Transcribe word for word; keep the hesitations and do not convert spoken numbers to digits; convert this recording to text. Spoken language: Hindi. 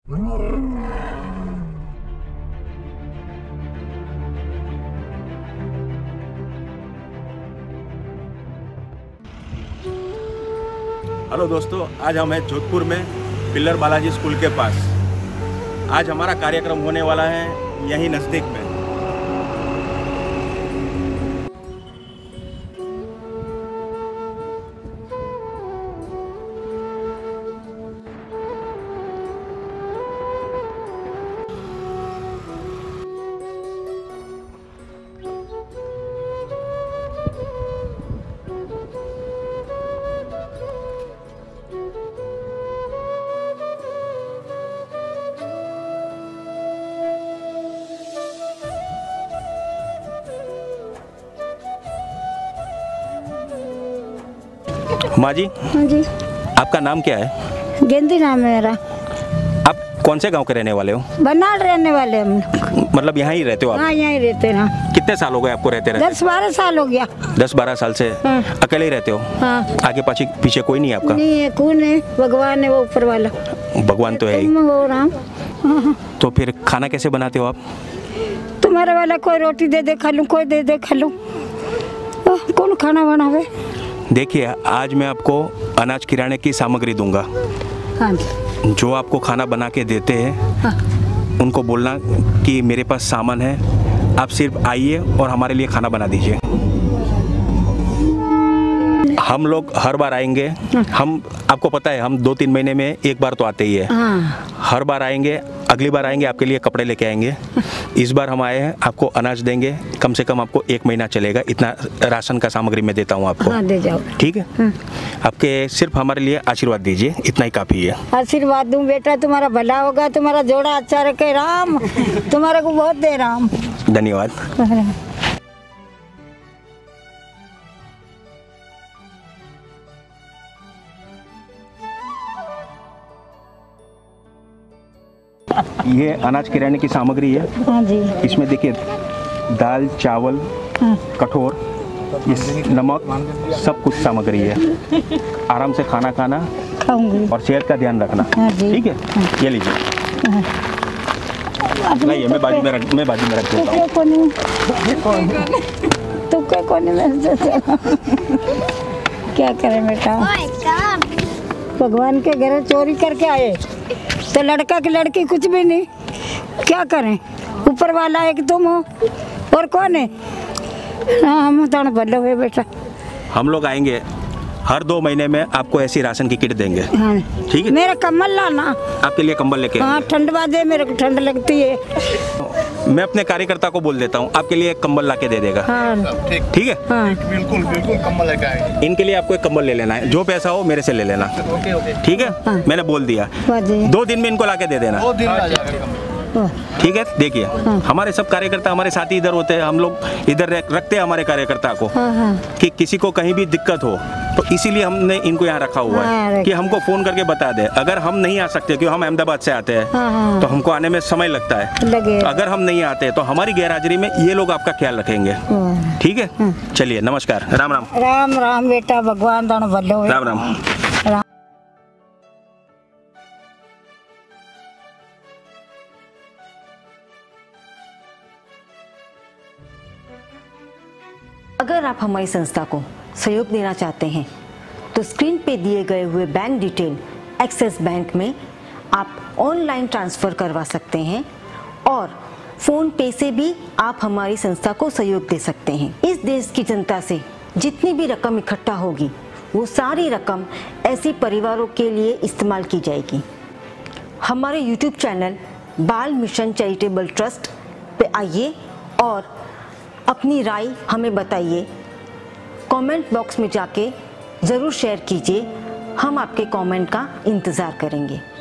हेलो दोस्तों, आज हम हैं जोधपुर में पिल्लर बालाजी स्कूल के पास। आज हमारा कार्यक्रम होने वाला है यहीं नज़दीक में। माँ जी, हाँ जी। आपका नाम क्या है? गेंदी नाम है मेरा। आप कौन से गांव के रहने वाले हो? बनाल रहने वाले हम। मतलब यहाँ ही रहते हो आप? हाँ, यहाँ ही रहते हैं। कितने साल हो गए आपको रहते रहते? दस बारह साल हो गया। दस बारह साल से हाँ। अकेले ही रहते हो? हाँ। आगे पीछे पीछे कोई नहीं है आपका? नहीं है, कौन है? भगवान है, वो ऊपर वाला। भगवान तो है ही। वो राम। हाँ। तो फिर खाना कैसे बनाते हो आप? तुम्हारे वाला कोई रोटी दे दे खा लूँ, कोई दे दे खा लूँ। कौन खाना बनावे? देखिए, आज मैं आपको अनाज किराने की सामग्री दूंगा। हाँ। जो आपको खाना बना के देते हैं, हाँ। उनको बोलना कि मेरे पास सामान है, आप सिर्फ आइए और हमारे लिए खाना बना दीजिए। हम लोग हर बार आएंगे। हाँ। हम आपको पता है, हम दो तीन महीने में एक बार तो आते ही है। हाँ। हर बार आएंगे, अगली बार आएंगे आपके लिए कपड़े लेके आएंगे। इस बार हम आए हैं, आपको अनाज देंगे, कम से कम आपको एक महीना चलेगा, इतना राशन का सामग्री मैं देता हूँ आपको। हाँ, दे जाओ। ठीक है। हाँ। आपके सिर्फ हमारे लिए आशीर्वाद दीजिए, इतना ही काफ़ी है। आशीर्वाद दूं बेटा, तुम्हारा भला होगा, तुम्हारा जोड़ा अच्छा रखे राम, तुम्हारे को बहुत दे राम। धन्यवाद। ये अनाज किराने की सामग्री है। हाँ जी। इसमें देखिए, दाल, चावल, हाँ। कठोर, इस नमक, सब कुछ सामग्री है। आराम से खाना खाना खाऊंगी और सेहत का ध्यान रखना। हाँ जी। ठीक है। हाँ। ये लीजिए। हाँ। नहीं, मैं बाजू में रख मैं बाजू में रख देता हूँ। तू क्या कोने में क्या करे बेटा? भगवान के घर चोरी करके आए तो लड़का की लड़की कुछ भी नहीं, क्या करें? ऊपर वाला एक तुम हो और कौन है? हाँ, हम तो भले हुए बेटा। हम लोग आएंगे, हर दो महीने में आपको ऐसी राशन की किट देंगे। हाँ। ठीक है। मेरा कम्बल लाना। आपके लिए कंबल लेके। हाँ, ठंड बाजे, मेरे को ठंड लगती है। मैं अपने कार्यकर्ता को बोल देता हूँ, आपके लिए एक कंबल ला के दे देगा। हाँ। ठीक है। हाँ। बिल्कुल बिल्कुल कंबल लेके आएंगे। इनके लिए आपको एक कंबल ले लेना है, जो पैसा हो मेरे से ले लेना। Okay okay. ठीक है। हाँ। मैंने बोल दिया, दो दिन में इनको ला के दे देना। दो दिन आ जाएगा। ठीक है। देखिए, हाँ। हमारे सब कार्यकर्ता हमारे साथी इधर होते हैं, हम लोग इधर रखते हैं हमारे कार्यकर्ता को। हाँ हाँ। कि किसी को कहीं भी दिक्कत हो तो इसीलिए हमने इनको यहाँ रखा हुआ हाँ, है कि हमको फोन करके बता दे। अगर हम नहीं आ सकते, क्योंकि हम अहमदाबाद से आते हैं, हाँ हाँ। तो हमको आने में समय लगता है लगे। अगर हम नहीं आते तो हमारी गैरहाजिरी में ये लोग आपका ख्याल रखेंगे। ठीक है। हाँ। चलिए, नमस्कार। राम राम। राम राम बेटा, भगवान दानो भलो। राम राम। अगर आप हमारी संस्था को सहयोग देना चाहते हैं तो स्क्रीन पे दिए गए हुए बैंक डिटेल एक्सिस बैंक में आप ऑनलाइन ट्रांसफ़र करवा सकते हैं और फ़ोन पे से भी आप हमारी संस्था को सहयोग दे सकते हैं। इस देश की जनता से जितनी भी रकम इकट्ठा होगी वो सारी रकम ऐसे परिवारों के लिए इस्तेमाल की जाएगी। हमारे YouTube channel Bal mission charitable trust पे आइए और अपनी राय हमें बताइए। कमेंट बॉक्स में जाके ज़रूर शेयर कीजिए, हम आपके कमेंट का इंतज़ार करेंगे।